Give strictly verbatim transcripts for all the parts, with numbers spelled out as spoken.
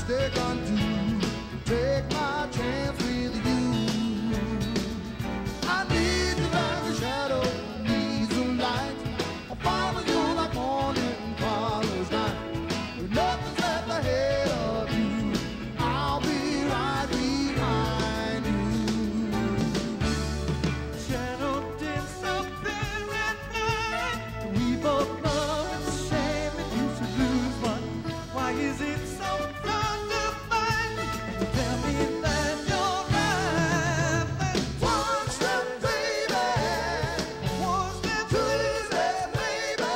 mistake undo. Take my chance with you. I need you like a shadow needs a light. I'll follow you like morning follows night. With nothing's left ahead of you, I'll be right behind you. Shadow did something at night. We both know it's a shame that you should lose, but why is it so hard to find? Tell me that you're right. One step, baby. One step Two steps, baby.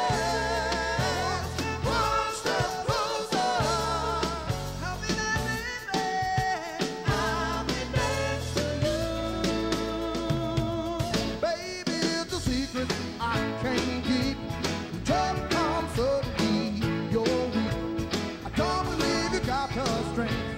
One step closer. I'll be there, baby. I'll be next to you. Baby, it's a secret I can't keep. Trouble comes suddenly, you're weak. I don't believe you got the strength